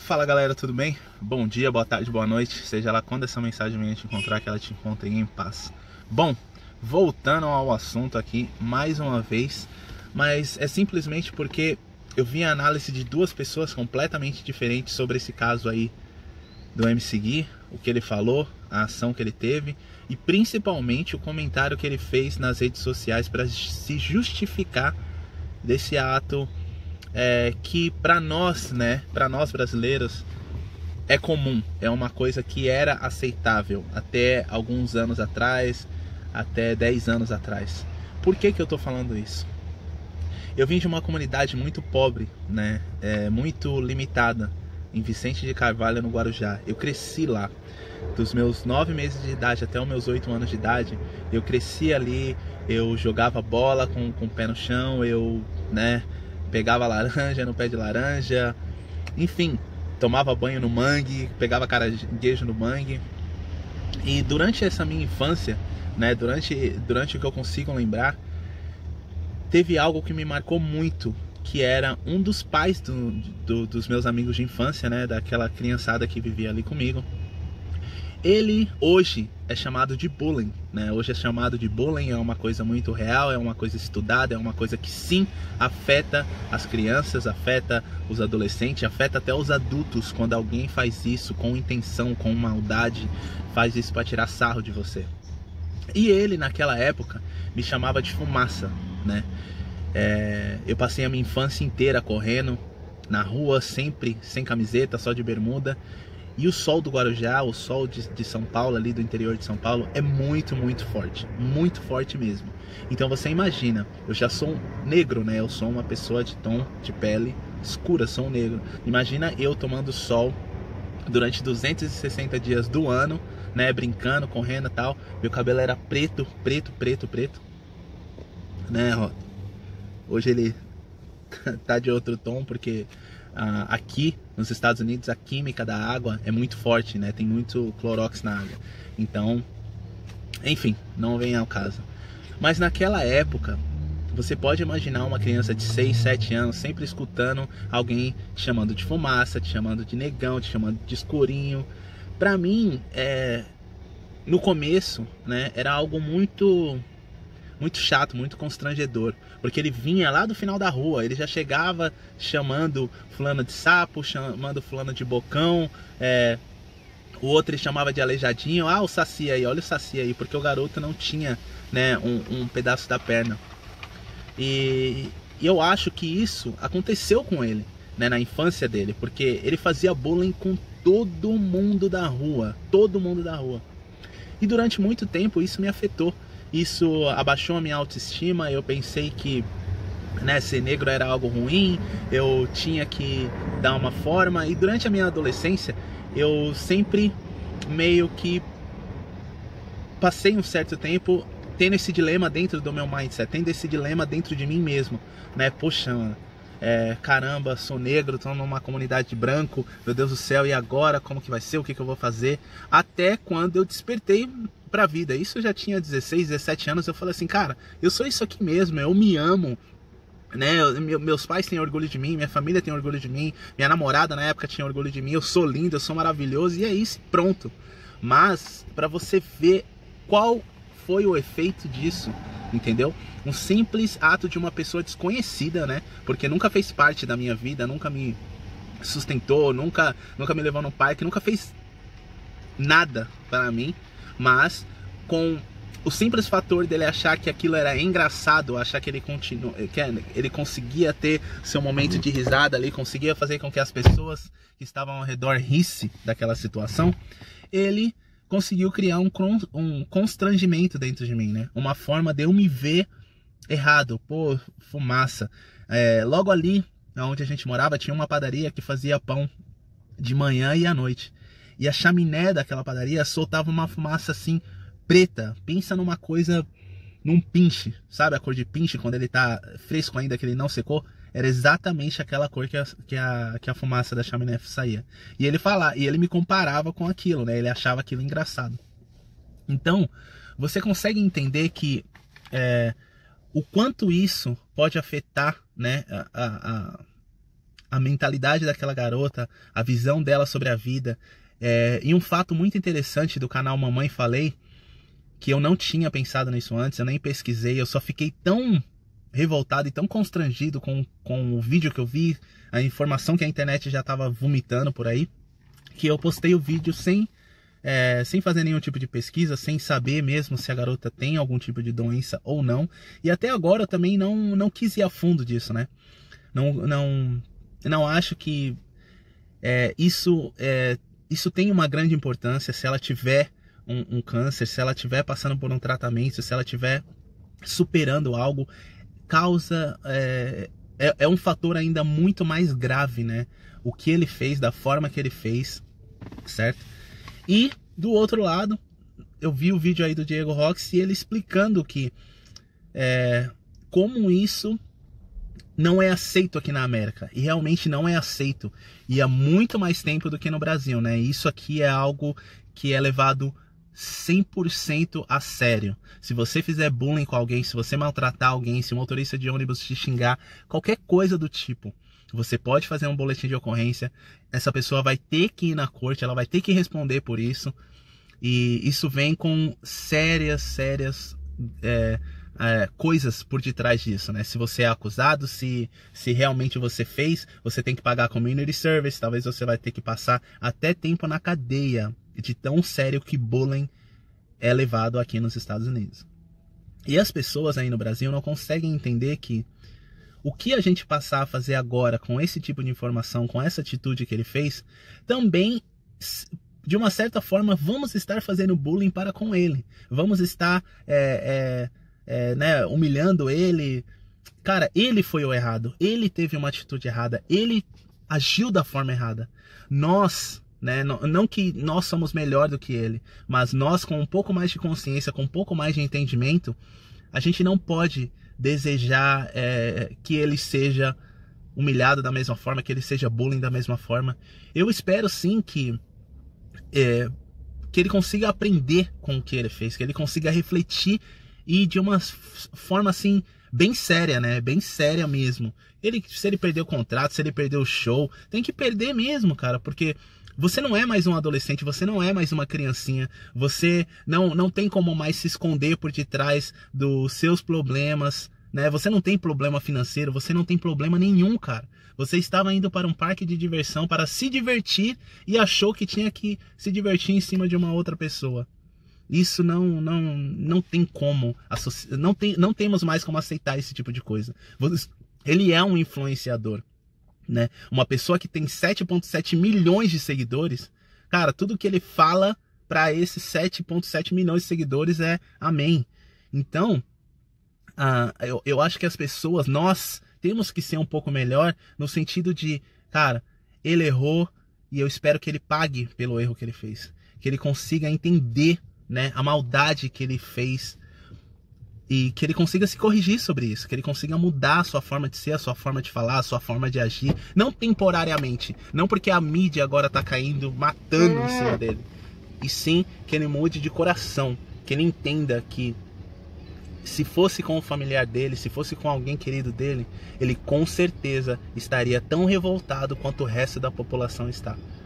Fala galera, tudo bem? Bom dia, boa tarde, boa noite, seja lá quando essa mensagem venha te encontrar, que ela te encontre em paz. Bom, voltando ao assunto aqui mais uma vez, mas é simplesmente porque eu vi a análise de duas pessoas completamente diferentes sobre esse caso aí do MC Gui, o que ele falou, a ação que ele teve e principalmente o comentário que ele fez nas redes sociais para se justificar desse ato que para nós, né, para nós brasileiros é comum, é uma coisa que era aceitável até alguns anos atrás, até 10 anos atrás. Por que eu tô falando isso? Eu vim de uma comunidade muito pobre, né, muito limitada, em Vicente de Carvalho, no Guarujá. Eu cresci lá, dos meus 9 meses de idade até os meus 8 anos de idade, eu cresci ali, eu jogava bola com o pé no chão, eu, né, pegava laranja no pé de laranja, enfim, tomava banho no mangue, pegava caranguejo no mangue. E durante essa minha infância, né, durante o que eu consigo lembrar, teve algo que me marcou muito, que era um dos pais dos meus amigos de infância, né, daquela criançada que vivia ali comigo. Ele hoje é chamado de bullying, né? Hoje é chamado de bullying, é uma coisa muito real, é uma coisa estudada, é uma coisa que sim afeta as crianças, afeta os adolescentes, afeta até os adultos quando alguém faz isso com intenção, com maldade, faz isso para tirar sarro de você. E ele naquela época me chamava de fumaça, né? Eu passei a minha infância inteira correndo na rua, sempre sem camiseta, só de bermuda. E o sol do Guarujá, o sol de São Paulo, ali do interior de São Paulo, é muito forte mesmo. Então você imagina, eu já sou negro, né? Eu sou uma pessoa de tom de pele escura, sou um negro. Imagina eu tomando sol durante 260 dias do ano, né? Brincando, correndo e tal. Meu cabelo era preto, né? Ó, hoje ele tá de outro tom porque aqui nos Estados Unidos a química da água é muito forte, né? Tem muito clorox na água. Então, enfim, não vem ao caso. Mas naquela época, você pode imaginar uma criança de 6, 7 anos sempre escutando alguém te chamando de fumaça, te chamando de negão, te chamando de escurinho. Pra mim, no começo, né, era algo muito chato, muito constrangedor, porque ele vinha lá do final da rua, ele já chegava chamando fulano de sapo, chamando fulano de bocão, o outro ele chamava de aleijadinho, o saci aí, olha o saci aí, porque o garoto não tinha, né, um pedaço da perna. E eu acho que isso aconteceu com ele, né, na infância dele, porque ele fazia bullying com todo mundo da rua, e durante muito tempo isso me afetou. Isso abaixou a minha autoestima, eu pensei que, né, ser negro era algo ruim, eu tinha que dar uma forma. E durante a minha adolescência, eu sempre meio que passei um certo tempo tendo esse dilema dentro do meu mindset, tendo esse dilema dentro de mim mesmo, né? Poxa, caramba, sou negro, tô numa comunidade de branco, meu Deus do céu, e agora? Como que vai ser? O que eu vou fazer? Até quando eu despertei pra vida. Isso eu já tinha 16, 17 anos, eu falei assim, cara, eu sou isso aqui mesmo, eu me amo, né? Meus pais têm orgulho de mim, minha família tem orgulho de mim, minha namorada na época tinha orgulho de mim, eu sou lindo, eu sou maravilhoso, e é isso, pronto. Mas pra você ver qual foi o efeito disso, entendeu? Um simples ato de uma pessoa desconhecida, né? Porque nunca fez parte da minha vida, nunca me sustentou, nunca me levou no parque, nunca fez nada para mim, mas com o simples fator dele achar que aquilo era engraçado, achar que ele conseguia ter seu momento de risada ali, conseguia fazer com que as pessoas que estavam ao redor rissem daquela situação, ele conseguiu criar um constrangimento dentro de mim, né? Uma forma de eu me ver errado. Pô, fumaça. Logo ali, onde a gente morava, tinha uma padaria que fazia pão de manhã e à noite. E a chaminé daquela padaria soltava uma fumaça assim, preta. Pensa numa coisa, num pinche. Sabe a cor de pinche quando ele tá fresco ainda, que ele não secou? Era exatamente aquela cor que a fumaça da chaminé saía. E ele me comparava com aquilo, né? Ele achava aquilo engraçado. Então, você consegue entender que o quanto isso pode afetar, né, a mentalidade daquela garota, a visão dela sobre a vida. E um fato muito interessante do canal Mamãe Falei, que eu não tinha pensado nisso antes, eu nem pesquisei, eu só fiquei tão revoltado e tão constrangido com o vídeo que eu vi, a informação que a internet já estava vomitando por aí, que eu postei o vídeo sem fazer nenhum tipo de pesquisa, sem saber mesmo se a garota tem algum tipo de doença ou não. E até agora eu também não quis ir a fundo disso, né? Não acho que isso tem uma grande importância. Se ela tiver um câncer, se ela estiver passando por um tratamento, se ela estiver superando algo, causa... É um fator ainda muito mais grave, né? O que ele fez, da forma que ele fez, certo? E, do outro lado, eu vi o vídeo aí do Diego Rox e ele explicando que como isso não é aceito aqui na América. E realmente não é aceito. E há muito mais tempo do que no Brasil, né? Isso aqui é algo que é levado 100% a sério. Se você fizer bullying com alguém, se você maltratar alguém, se um motorista de ônibus te xingar, qualquer coisa do tipo, você pode fazer um boletim de ocorrência. Essa pessoa vai ter que ir na corte, ela vai ter que responder por isso. E isso vem com sérias coisas por detrás disso, né? Se você é acusado, se realmente você fez, você tem que pagar community service. Talvez você vai ter que passar até tempo na cadeia, de tão sério que bullying é levado aqui nos Estados Unidos. E as pessoas aí no Brasil não conseguem entender que o que a gente passar a fazer agora com esse tipo de informação, com essa atitude que ele fez, também, de uma certa forma, vamos estar fazendo bullying para com ele. Vamos estar humilhando ele. Cara, ele foi o errado. Ele teve uma atitude errada. Ele agiu da forma errada. Nós... Não que nós somos melhor do que ele, mas nós, com um pouco mais de consciência, com um pouco mais de entendimento, a gente não pode desejar que ele seja humilhado da mesma forma, que ele seja bullying da mesma forma. Eu espero sim que ele consiga aprender com o que ele fez, que ele consiga refletir e de uma forma assim bem séria, né? Bem séria mesmo. Se ele perdeu o contrato, se ele perdeu o show, tem que perder mesmo, cara, porque você não é mais um adolescente, você não é mais uma criancinha, você não tem como mais se esconder por detrás dos seus problemas, né? Você não tem problema financeiro, você não tem problema nenhum, cara. Você estava indo para um parque de diversão para se divertir e achou que tinha que se divertir em cima de uma outra pessoa. Isso não tem como, não temos mais como aceitar esse tipo de coisa. Ele é um influenciador, né? Uma pessoa que tem 7,7 milhões de seguidores, cara, tudo que ele fala para esses 7,7 milhões de seguidores é amém. Então, eu acho que as pessoas, nós temos que ser um pouco melhor no sentido de, cara, ele errou e eu espero que ele pague pelo erro que ele fez, que ele consiga entender, né, a maldade que ele fez e que ele consiga se corrigir sobre isso, que ele consiga mudar a sua forma de ser, a sua forma de falar, a sua forma de agir, não temporariamente, não porque a mídia agora tá caindo, matando em cima dele, e sim que ele mude de coração, que ele entenda que se fosse com o familiar dele, se fosse com alguém querido dele, ele com certeza estaria tão revoltado quanto o resto da população está.